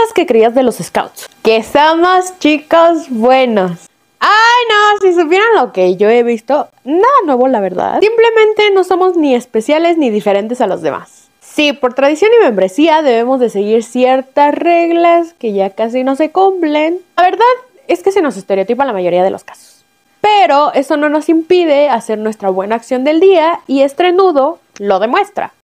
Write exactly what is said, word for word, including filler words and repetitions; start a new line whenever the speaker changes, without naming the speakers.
cosas que creías de los scouts. Que somos chicos buenos. Ay, no, si supieran lo que yo he visto, nada nuevo, la verdad. Simplemente no somos ni especiales ni diferentes a los demás. Sí, por tradición y membresía debemos de seguir ciertas reglas que ya casi no se cumplen. La verdad es que se nos estereotipa la mayoría de los casos. Pero eso no nos impide hacer nuestra buena acción del día y Estrenudo lo demuestra.